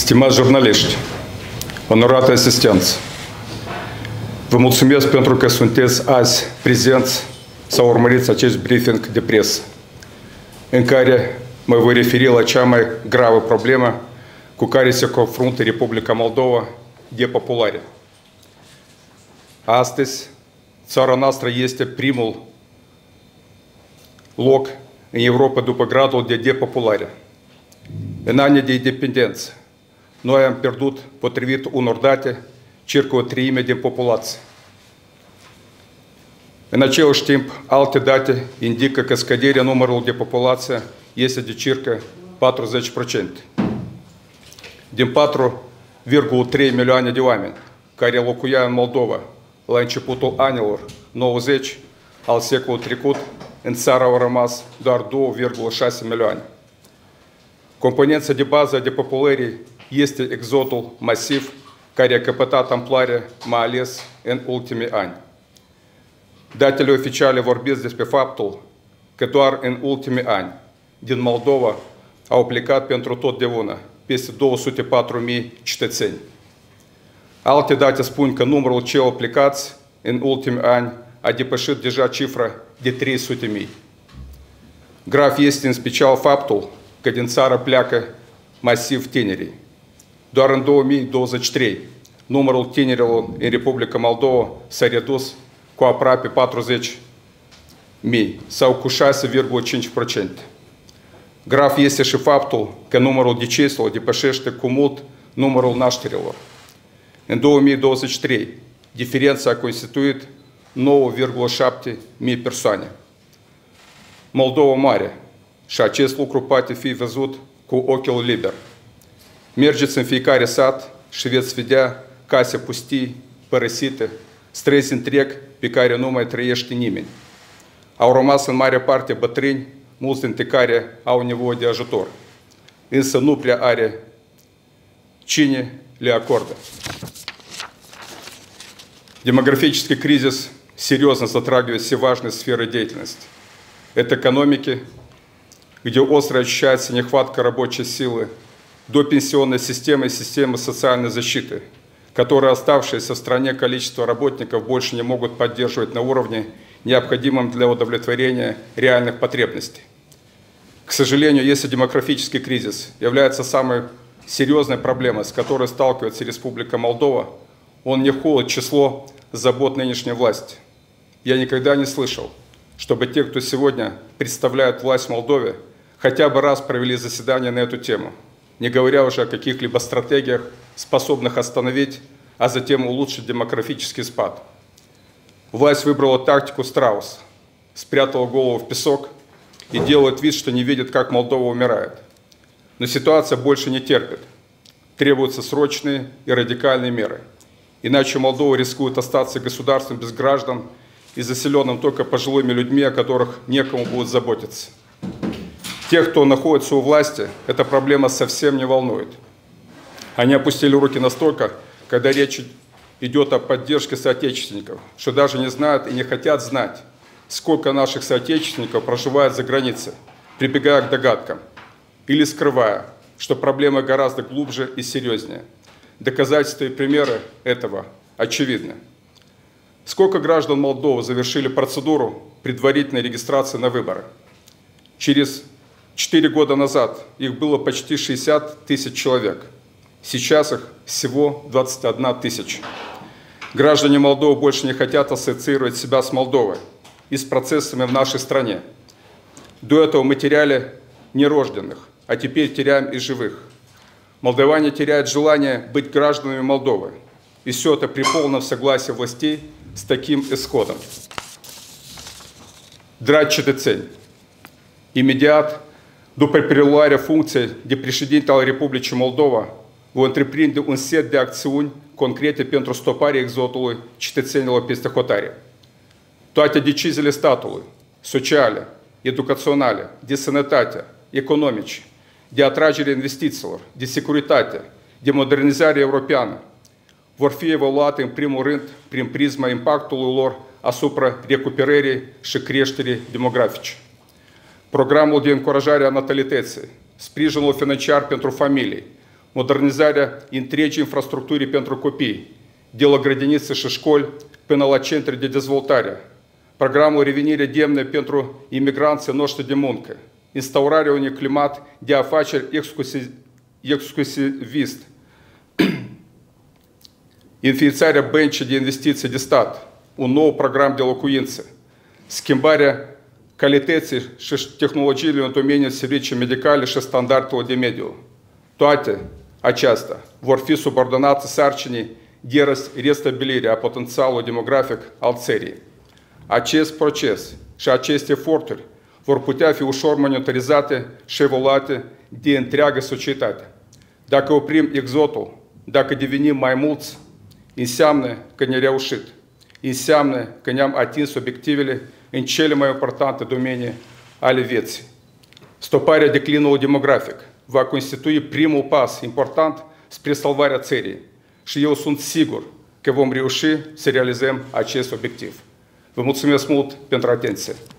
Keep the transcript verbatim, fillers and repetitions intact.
Stimați jurnaliști, onorată asistență, vă mulțumesc pentru că sunteți azi prezenți sau urmăriți acest briefing de presă, în care mă voi referi la cea mai gravă problemă cu care se confruntă Republica Moldova, depopularea. Astăzi, țara noastră este primul loc în Europa după gradul de depopulare. În anii de independență, noi am pierdut, potrivit unor date, circa o treime din populație. În același timp, alte date indică că scăderea numărului de populație este de circa patruzeci la sută. Din patru virgulă trei milioane de oameni care locuia în Moldova la începutul anilor nouăzeci al secolului trecut, în țară au rămas doar două virgulă șase milioane. Componența de bază a depopulării este exodul masiv care a căpătat amploare, mai ales în ultimii ani. Datele oficiale vorbesc despre faptul că doar în ultimii ani din Moldova au plecat pentru totdeauna peste două sute patru mii cetățeni. Alte date spun că numărul celor plecați în ultimii ani a depășit deja cifra de trei sute de mii. Grav este în special faptul că din țară pleacă masiv tinerii. Doar în două mii douăzeci și trei, numărul tinerilor în Republica Moldova s-a redus cu aproape patruzeci de mii sau cu șase virgulă cinci la sută. Grav este și faptul că numărul deceselor depășește cu mult numărul nașterilor. În două mii douăzeci și trei, diferența a constituit nouă virgulă șapte mii persoane. Moldova mare, și acest lucru poate fi văzut cu ochiul liber. Mergeți în fiecare sat și veți vedea case pustii, părăsite, străzi întreg pe care nu mai trăiește nimeni. Au rămas în mare parte bătrâni, mulți dintre care au nevoie de ajutor, însă nu prea are cine le acordă. Демографический кризис серьезно затрагивает все важные сферы деятельности. Это экономики, где остро ощущается нехватка рабочей силы, до пенсионной системы и системы социальной защиты, которые оставшееся в стране количество работников больше не могут поддерживать на уровне, необходимом для удовлетворения реальных потребностей. К сожалению, если демографический кризис является самой серьезной проблемой, с которой сталкивается Республика Молдова, он не входит в число забот нынешней власти. Я никогда не слышал, чтобы те, кто сегодня представляет власть в Молдове, хотя бы раз провели заседание на эту тему, не говоря уже о каких-либо стратегиях, способных остановить, а затем улучшить демографический спад. Власть выбрала тактику страуса, спрятала голову в песок и делает вид, что не видит, как Молдова умирает. Но ситуация больше не терпит. Требуются срочные и радикальные меры. Иначе Молдова рискует остаться государством без граждан и заселенным только пожилыми людьми, о которых некому будет заботиться. Тех, кто находится у власти, эта проблема совсем не волнует. Они опустили руки настолько, когда речь идет о поддержке соотечественников, что даже не знают и не хотят знать, сколько наших соотечественников проживает за границей, прибегая к догадкам, или скрывая, что проблема гораздо глубже и серьезнее. Доказательства и примеры этого очевидны. Сколько граждан Молдовы завершили процедуру предварительной регистрации на выборы? Через четыре года назад их было почти шестьдесят тысяч человек. Сейчас их всего двадцать одна тысяча. Граждане Молдовы больше не хотят ассоциировать себя с Молдовой и с процессами в нашей стране. До этого мы теряли нерожденных, а теперь теряем и живых. Молдаване теряют желание быть гражданами Молдовы. И все это при полном согласии властей с таким исходом. Dragi cetățeni, imediat după preluarea funcției de președinte al Republicii Moldova, voi întreprinde un set de acțiuni concrete pentru stoparea exodului cetățenilor peste hotare. Toate deciziile statului, sociale, educaționale, de sănătate, economice, de atragere investițiilor, de securitate, de modernizare europeană, vor fi evaluate în primul rând prin prisma impactului lor asupra recuperării și creșterii demografice. Programul de încurajare a natalității, sprijinul financiar pentru familii, modernizarea întregii infrastructurii pentru copii, de la grădinițe și școli până la centre de dezvoltare, programul Revenire demne pentru imigranții noștri de muncă, instaurarea unui climat de afaceri exclusivist, înființarea băncii de investiții de stat, un nou program de locuințe, schimbarea calității și tehnologiilor în domeniul servicii medicale și standardelor de mediu. Toate acestea vor fi subordonate sarcinii de restabilire a potențialului demografic al țării. Acest proces și aceste eforturi vor putea fi ușor monitorizate și evaluate de întreaga societate. Dacă oprim exodul, dacă devenim mai mulți, înseamnă că ne-am reușit. Înseamnă că ne-am atins obiectivele în cele mai importante domenii ale vieții. Stoparea declinului demografic va constitui primul pas important spre salvarea țării și eu sunt sigur că vom reuși să realizăm acest obiectiv. Vă mulțumesc mult pentru atenție.